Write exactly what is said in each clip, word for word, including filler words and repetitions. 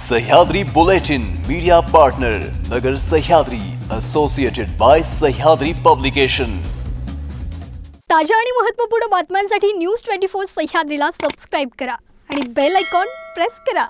Sahyadri bulletin media partner Nagar Sahyadri associated by Sahyadri publication. ताज्या आणि महत्त्वपूर्ण बातम्यांसाठी न्यूज ट्वेंटी फोर सह्याद्रीला सबस्क्राइब करा आणि बेल आयकॉन प्रेस करा।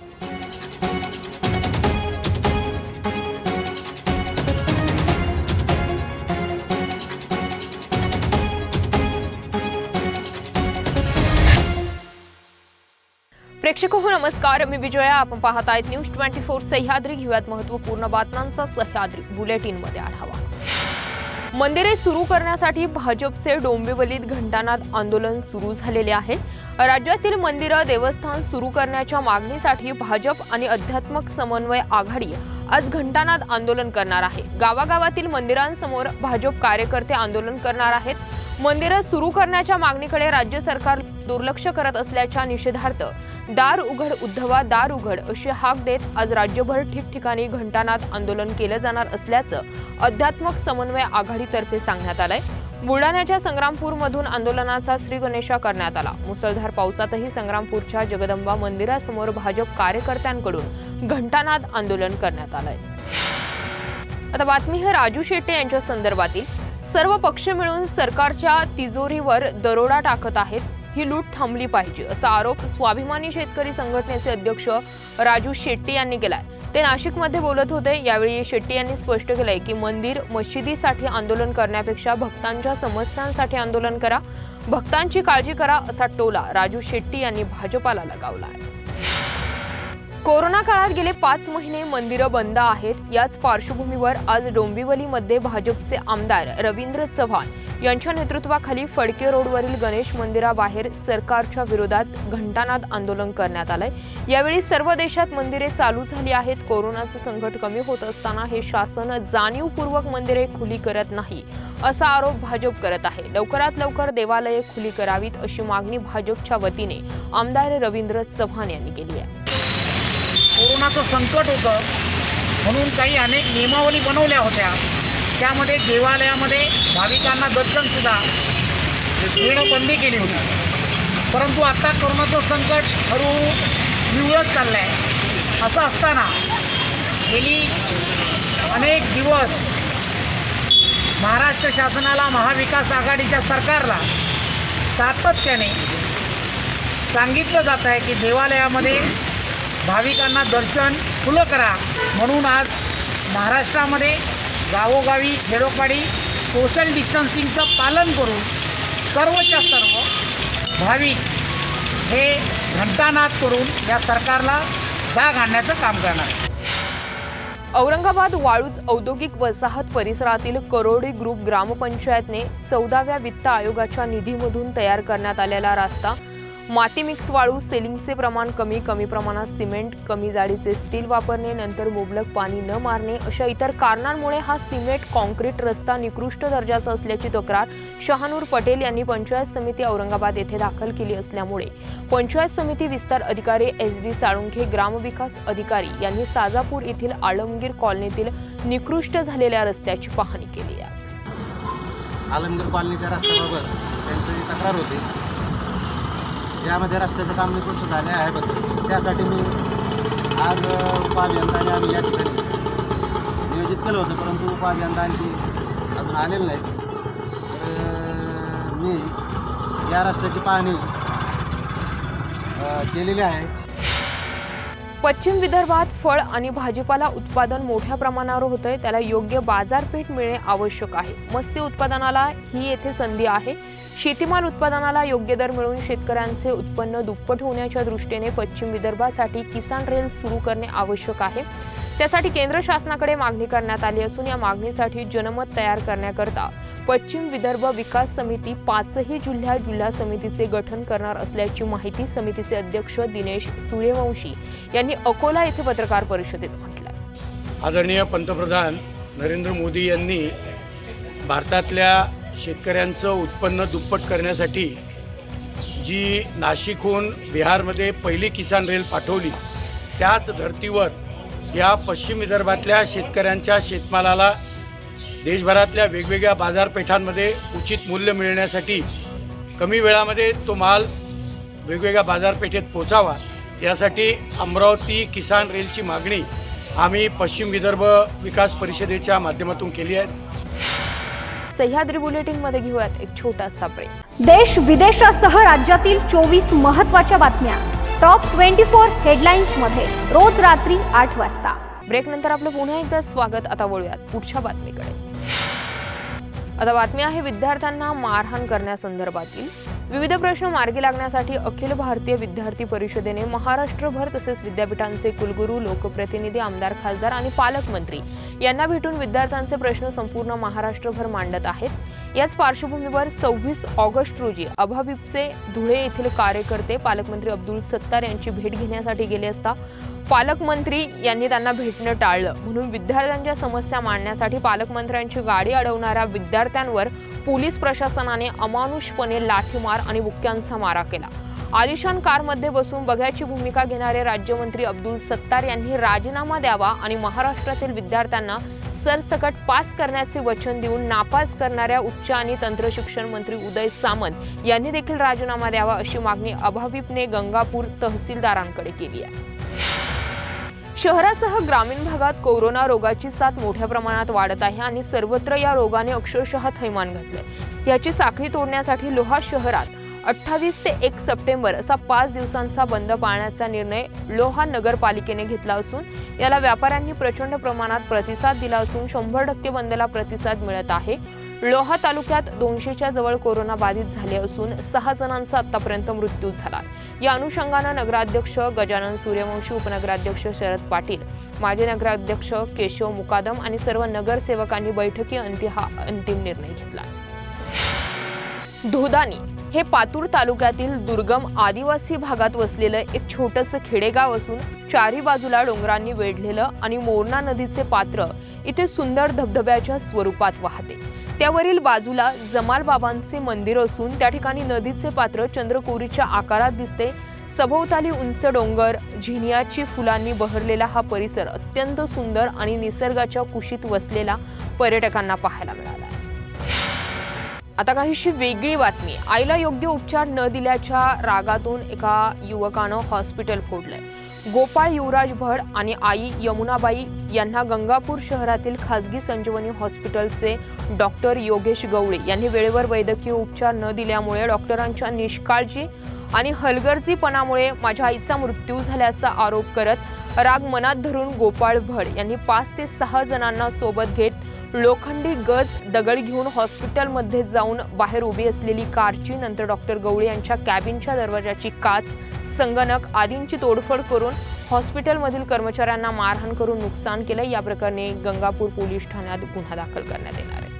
प्रेक्षक हो नमस्कार, मी विजया। आपण पाहत आहात न्यूज ट्वेंटी फोर सह्याद्री। घेऊयात महत्त्वपूर्ण बातम्यांचा सह्याद्री बुलेटिन मध्ये आढावा। मंदिरे सुरू करण्यासाठी भाजपचे डोंबिवलीत घंटानाद आंदोलन सुरू झालेले आहे। राज्यातील मंदिरे देवस्थान सुरू करण्याच्या मागणीसाठी भाजप आणि अध्यात्मिक समन्वय आघाडी आज घंटानाद आंदोलन करणार आहे। गावागावातील मंदिरांसमोर भाजप कार्यकर्ते आंदोलन करणार आहेत। मंदिरे सुरू करण्याच्या मागणीकडे राज्य सरकार दुर्लक्ष करत असल्याच्या निषेधार्थ दार उघड उद्धवा दार उघड अशी हाक देत आज राज्यभर ठिकठिकाणी घंटानाद आंदोलन केले जाणार असल्याचं अध्यात्मिक समन्वय आघाडीतर्फे सांगण्यात आलंय। बुलढाण्याच्या संग्रामपूरमधून आंदोलनाचा श्री गणेशा करण्यात आला। मुसळधार पावसातही संग्रामपूरच्या जगदंबा मंदिरासमोर भाजप कार्यकर्त्यांकडून घंटानाद आंदोलन करण्यात आलंय। आता बातमी है राजू शेट्टे यांच्या संदर्भातील। सर्व पक्ष मिळून सरकारच्या तिजोरीवर दरोडा टाकत आहेत, ही लूट थांबली पाहिजे असा आरोप स्वाभिमानी शेतकरी संघटनेचे अध्यक्ष राजू शेट्टे यांनी केलाय। ते नाशिकमध्ये बोलत होते। यावेळी शेट्टे यांनी स्पष्ट केलंय की मंदिर मशिदीसाठी आंदोलन करण्यापेक्षा भक्तांच्या समस्यांसाठी आंदोलन करा, भक्तांची काळजी करा असा टोला राजू शेट्टे यांनी भाजपाला लगावलाय। कोरोना काळात गेले पाच महिने मंदिरं बंद आहेत। याच पार्श्वभूमीवर आज डोंबिवलीमध्ये भाजपचे आमदार रवींद्र चव्हाण यांच्या नेतृत्वाखाली फडके रोडवरील गणेश मंदिराबाहेर सरकारच्या विरोधात घंटानाद आंदोलन करण्यात आलंय। यावेळी सर्व देशात मंदिरे चालू झाली आहेत। कोरोनाचे संकट कमी होत असताना हे शासन जाणीवपूर्वक मंदिरे खुली करत नाही असा आरोप भाजप करत आहे। लवकरात लवकर देवालये खुली करावीत अशी मागणी भाजपच्या वतीने आमदार रवींद्र चव्हाण यांनी केली आहे। कोरोनाचं संकट होतं म्हणून काही अनेक नियमावली बनवल्या होत्या। त्यामध्ये देवालयामध्ये भाविकांना दर्शन सुद्धा घेणं बंदी केली होती। परंतु आता कोरोनाचं संकट हळूहळू निवळत चाललं आहे। असं असताना गेली अनेक दिवस महाराष्ट्र शासनाला, महाविकास आघाडीच्या सरकारला सातत्याने सांगितलं जात आहे की देवालयामध्ये भाविकांना दर्शन खुलं करा। म्हणून आज महाराष्ट्रामध्ये गावोगावी खेडोपाडी सोशल डिस्टन्सिंगचं पालन करून सर्वच्या सर्व भाविक हे घंटानाद करून या सरकारला जाग आणण्याचं काम करणार। औरंगाबाद वाळूज औद्योगिक वसाहत परिसरातील करोडी ग्रुप ग्रामपंचायतने चौदाव्या वित्त आयोगाच्या निधीमधून तयार करण्यात आलेला रस्ता माती मिक्स वाळू, सेलिंगचे प्रमाण कमी, कमी प्रमाणात सिमेंट, कमी जाडीचे स्टील वापरणे, नंतर मुबलक पाणी न मारणे अशा इतर कारणांमुळे हा सिमेंट कॉन्क्रीट रस्ता निकृष्ट दर्जाचा असल्याची तक्रार शहानूर पटेल यांनी पंचायत समिती औरंगाबाद येथे दाखल केली असल्यामुळे पंचायत समिती विस्तार अधिकारी एस व्ही साळुंखे, ग्रामविकास अधिकारी यांनी साजापूर येथील आलमगीर कॉलनीतील निकृष्ट झालेल्या रस्त्याची पाहणी केली आहे। आलमगीर कॉलनीच्या रस्त्याबाबत त्यांची तक्रार होती। यामध्ये रस्त्याचं काम निकृष्ट झाले आहे बद्दल त्यासाठी मी आज उपअभियंताने आम्ही या ठिकाणी नियोजित केलं होतं, परंतु उपअभियंता आणखी अजून आलेलं नाही। तर मी या रस्त्याची पाहणी केलेली आहे। पश्चिम विदर्भात फळ आणि भाजीपाला उत्पादन मोठ्या प्रमाणावर होतंय, त्याला योग्य बाजारपेठ मिळणे आवश्यक आहे। मत्स्य उत्पादनाला ही येथे संधी आहे। शेतीमाल उत्पादनाला योग्य दर मिळून शेतकऱ्यांचे उत्पन्न दुप्पट होण्याच्या दृष्टीने पश्चिम विदर्भासाठी किसान रेल सुरू करणे आवश्यक आहे। त्यासाठी केंद्र शासनाकडे मागणी करण्यात आली असून या मागणीसाठी जनमत तयार करण्याकरता पश्चिम विदर्भ विकास समिती पाचही जिल्ह्यात जिल्हा समितीचे गठन करणार असल्याची माहिती समितीचे अध्यक्ष दिनेश सूर्यवंशी यांनी अकोला येथे पत्रकार परिषदेत म्हटलं। आदरणीय पंतप्रधान नरेंद्र मोदी यांनी भारतातल्या शेतकऱ्यांचं उत्पन्न दुप्पट करण्यासाठी जी नाशिकहून बिहारमध्ये पहिली किसान रेल पाठवली, त्याच धर्तीवर या पश्चिम विदर्भातल्या शेतकऱ्यांच्या शेतमालाला देशभरातल्या वेगवेगळ्या बाजारपेठांमध्ये उचित मूल्य मिळण्यासाठी कमी वेळामध्ये तो माल वेगवेगळ्या बाजारपेठेत पोहोचावा यासाठी अमरावती किसान रेलची मागणी आम्ही पश्चिम विदर्भ विकास परिषदेच्या माध्यमातून केली आहे। सह्याद्री बुलेटिन मध्ये घेऊयात एक छोटासा ब्रेक। देश विदेशासह राज्यातील चोवीस महत्त्वाच्या बातम्या टॉप चोवीस हेडलाईन्स मध्ये रोज रात्री आठ वाजता। ब्रेक नंतर आपलं पुन्हा एकदा स्वागत। आता वळूयात पुढच्या बातमीकडे। आता बातमी आहे विद्यार्थ्यांना मारहाण करण्यासंदर्भातील। विविध प्रश्न मार्गी लागण्यासाठी अखिल भारतीय विद्यार्थी परिषदेने महाराष्ट्रभर तसेच विद्यापीठांचे कुलगुरू, लोकप्रतिनिधी, आमदार, खासदार आणि पालकमंत्री यांना भेटून विद्यार्थ्यांचे प्रश्न संपूर्ण महाराष्ट्रभर मांडत आहेत। याच पार्श्वभूमीवर सव्वीस ऑगस्ट रोजी अभाविपचे धुळे येथील कार्यकर्ते पालकमंत्री अब्दुल सत्तार यांची भेट घेण्यासाठी गेले असता पालकमंत्री यांनी त्यांना भेटणं टाळलं, म्हणून विद्यार्थ्यांच्या समस्या मांडण्यासाठी पालकमंत्र्यांची गाडी अडवणाऱ्या विद्यार्थ्यांवर पोलीस प्रशासनाने अमानुषपणे लाठीमार आणि बुक्क्यांचा मारा केला। आलिशान कारमध्ये बसून बघ्याची भूमिका घेणारे राज्यमंत्री अब्दुल सत्तार यांनी राजीनामा द्यावा आणि महाराष्ट्रातील विद्यार्थ्यांना सरसकट पास करण्याचे वचन देऊन नापास करणाऱ्या उच्च आणि तंत्र शिक्षण मंत्री उदय सामंत यांनी देखील राजीनामा द्यावा अशी मागणी अभाविपने गंगापूर तहसीलदारांकडे केली आहे। शहरासह ग्रामीण भागात कोरोना रोगाची साथ मोठ्या प्रमाणात वाढत आहे आणि सर्वत्र या रोगाने अक्षरशः थैमान घातले। याची साखळी तोडण्यासाठी लोहा शहरात अठ्ठावीस ते एक सप्टेंबर असा पाच दिवसांचा बंद पाळण्याचा निर्णय लोहा नगरपालिकेने घेतला असून याला व्यापाऱ्यांनी प्रचंड प्रमाणात प्रतिसाद दिला असून शंभर टक्के बंदला प्रतिसाद मिळत आहे। लोहा तालुक्यात दोनशेच्या जवळ कोरोना बाधित झाले असून सहा जणांचा आतापर्यंत मृत्यू झाला। या अनुषंगाने नगराध्यक्ष गजानन सूर्यवंशी, उपनगराध्यक्ष शरद पाटील, माजी नगराध्यक्ष केशव मुकादम आणि सर्व नगरसेवकांनी बैठकी अंती हा अंतिम निर्णय घेतला। धोदानी हे पातूर तालुक्यातील दुर्गम आदिवासी भागात वसलेलं एक छोटंसं खेडेगाव असून चारी बाजूला डोंगरांनी वेढलेलं आणि मोरणा नदीचे पात्र इथे सुंदर धबधब्याच्या स्वरूपात वाहते। त्यावरील बाजूला जमाल बाबांचे मंदिर असून त्या ठिकाणी नदीचे पात्र चंद्रकोरीच्या आकारात दिसते। सभोवताली उंच डोंगर, झिनियाची फुलांनी बहरलेला हा परिसर अत्यंत सुंदर आणि निसर्गाच्या कुशीत वसलेला पर्यटकांना पाहायला मिळाला। आता काहीशी वेगळी बातमी। आईला योग्य उपचार न दिल्याच्या रागातून एका युवकानं हॉस्पिटल फोडलंय। गोपाळ युवराज भड आणि आई यमुनाबाई यांना गंगापूर शहरातील खासगी संजीवनी हॉस्पिटलचे डॉक्टर योगेश गवळे यांनी वेळेवर वैद्यकीय उपचार न दिल्यामुळे डॉक्टरांच्या निष्काळजी आणि हलगर्जीपणामुळे माझ्या आईचा मृत्यू झाल्याचा आरोप करत राग मनात धरून गोपाळ भड यांनी पाच ते सहा जणांना सोबत घेत लोखंडी गज दगड घेऊन हॉस्पिटलमध्ये जाऊन बाहेर उभी असलेली कारची, नंतर डॉक्टर गवळे यांच्या कॅबिनच्या दरवाजाची काच, संगणक आदींची तोडफोड करून हॉस्पिटलमधील कर्मचाऱ्यांना मारहाण करून नुकसान केले। या प्रकरणी गंगापूर पोलीस ठाण्यात गुन्हा दाखल करण्यात येणार आहे।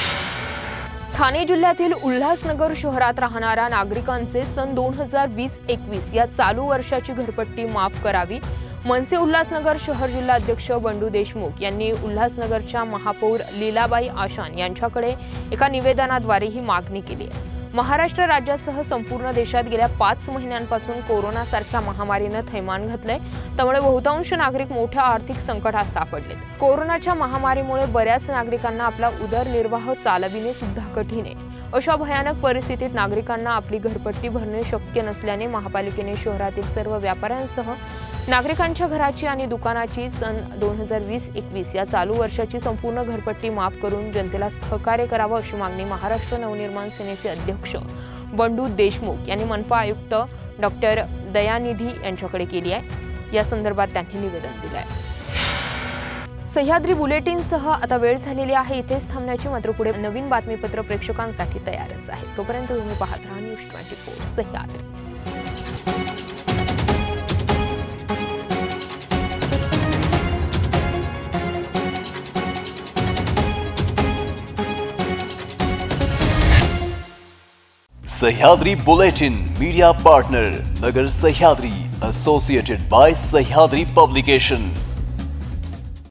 ठाणे जिल्ह्यातील उल्हासनगर शहरात राहणाऱ्या नागरिकांचे सन दोन हजार वीस एकवीस या चालू वर्षाची घरपट्टी माफ करावी। मनसे उल्हासनगर शहर जिल्हाध्यक्ष बंडू देशमुख यांनी उल्हासनगरच्या महापौर लीलाबाई आशान यांच्याकडे एका निवेदनाद्वारे ही मागणी केली आहे। महाराष्ट्र राज्यासह संपूर्ण देशात गेल्या पाच महिन्यांपासून कोरोनासारख्या महामारीने थैमान घातलंय, त्यामुळे बहुतांश नागरिक मोठ्या आर्थिक संकटात सापडलेत। कोरोनाच्या महामारीमुळे बऱ्याच नागरिकांना आपला उदरनिर्वाह चालविणे सुद्धा कठीण आहे। अशा भयानक परिस्थितीत नागरिकांना आपली घरपट्टी भरणे शक्य नसल्याने महापालिकेने शहरातील सर्व व्यापाऱ्यांसह नागरिकांच्या घराची आणि दुकानाची सन दोन हजार वीस एकवीस या चालू वर्षाची संपूर्ण घरपट्टी माफ करून जनतेला सहकार्य करावं अशी मागणी महाराष्ट्र नवनिर्माण सेनेचे अध्यक्ष बंडू देशमुख यांनी मनपा आयुक्त डॉक्टर दयानिधी यांच्याकडे केली आहे। या संदर्भात त्यांनी निवेदन दिलं आहे। सह्याद्री बुलेटिनसह आता वेळ झालेली आहे इथेच थांबण्याची, मात्र पुढे नवीन बातमीपत्र प्रेक्षकांसाठी तयारच आहे। तोपर्यंत तुम्ही पाहत राहा news twenty four Sahyadri. Sahyadri bulletin media partner Nagar Sahyadri, associated by Sahyadri publication.